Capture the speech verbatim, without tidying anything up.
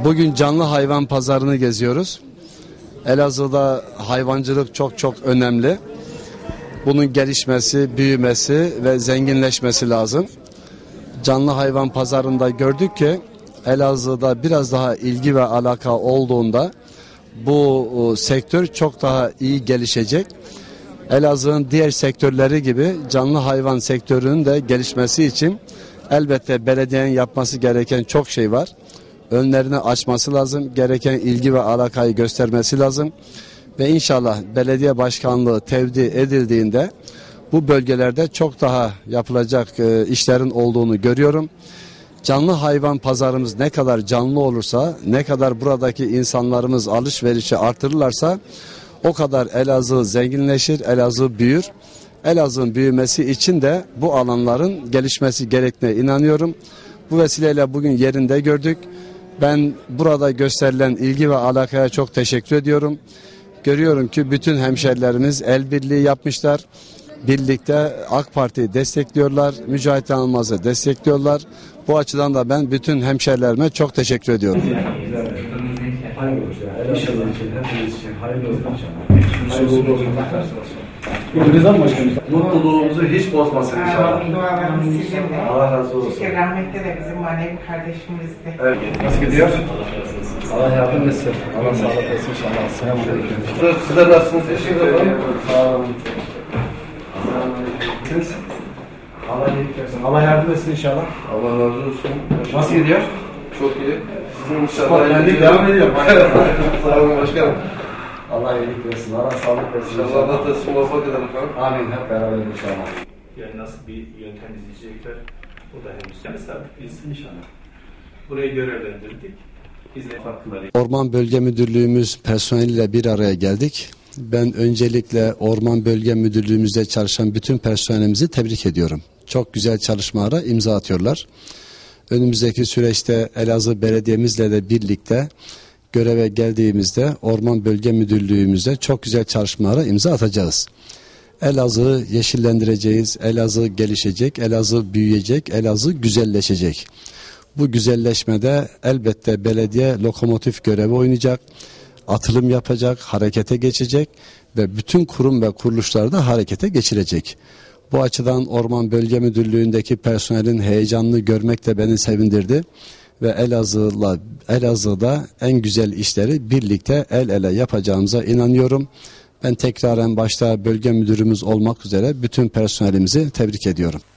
Bugün canlı hayvan pazarını geziyoruz. Elazığ'da hayvancılık çok çok önemli. Bunun gelişmesi, büyümesi ve zenginleşmesi lazım. Canlı hayvan pazarında gördük ki Elazığ'da biraz daha ilgi ve alaka olduğunda bu sektör çok daha iyi gelişecek. Elazığ'ın diğer sektörleri gibi canlı hayvan sektörünün de gelişmesi için elbette belediyenin yapması gereken çok şey var. Önlerini açması lazım, gereken ilgi ve alakayı göstermesi lazım. Ve inşallah belediye başkanlığı tevdi edildiğinde bu bölgelerde çok daha yapılacak işlerin olduğunu görüyorum. Canlı hayvan pazarımız ne kadar canlı olursa, ne kadar buradaki insanlarımız alışverişi artırırlarsa o kadar Elazığ zenginleşir, Elazığ büyür. Elazığ'ın büyümesi için de bu alanların gelişmesi gerektiğine inanıyorum. Bu vesileyle bugün yerinde gördük. Ben burada gösterilen ilgi ve alakaya çok teşekkür ediyorum. Görüyorum ki bütün hemşerilerimiz el birliği yapmışlar. Birlikte AK Parti'yi destekliyorlar, Mücahit Yanılmaz'ı destekliyorlar. Bu açıdan da ben bütün hemşerilerime çok teşekkür ediyorum. Hayırlı olsun. İnşallah için, hepimiz için hayırlı olsun inşallah. Hayırlı olsun. Gönlünüzden başkanım. Mutluluğumuzu hiç bozmasın inşallah. Dualarımız sizinle. Allah razı olsun. Şükür rahmette de bizim manevi kardeşimizdi. Evet. Nasıl gidiyor? Allah yardım etsin. Allah sağlık etsin inşallah. Selamünaleyküm. Sizler nasılsınız? Teşekkür ederim. Sağ olun. Siz? Allah iyilik versin. Allah yardım etsin inşallah. Allah razı olsun. Nasıl gidiyor? Çok iyi. Sizin inşallah. Sportmenlik devam ediyor. Sağ olun başkanım. Allah iyilik versin. Allah sağlık versin. İnşallah Allah da sizi muvaffak eder efendim. Amin. Hep beraber inşallah. Yani nasıl bir yöntem izleyecekler o da henüz. Yani sabit bilsin inşallah. Burayı görevlendirdik. Biz de farklıları. Orman Bölge Müdürlüğümüz personeliyle bir araya geldik. Ben öncelikle Orman Bölge Müdürlüğümüzde çalışan bütün personelimizi tebrik ediyorum. Çok güzel çalışmalara imza atıyorlar. Önümüzdeki süreçte Elazığ Belediye'mizle de birlikte göreve geldiğimizde Orman Bölge Müdürlüğümüzde çok güzel çalışmalara imza atacağız. Elazığ'ı yeşillendireceğiz, Elazığ gelişecek, Elazığ büyüyecek, Elazığ güzelleşecek. Bu güzelleşmede elbette belediye lokomotif görevi oynayacak, atılım yapacak, harekete geçecek ve bütün kurum ve kuruluşları da harekete geçirecek. Bu açıdan Orman Bölge Müdürlüğü'ndeki personelin heyecanını görmek de beni sevindirdi ve Elazığ'la Elazığ'da en güzel işleri birlikte el ele yapacağımıza inanıyorum. Ben tekraren başta bölge müdürümüz olmak üzere bütün personelimizi tebrik ediyorum.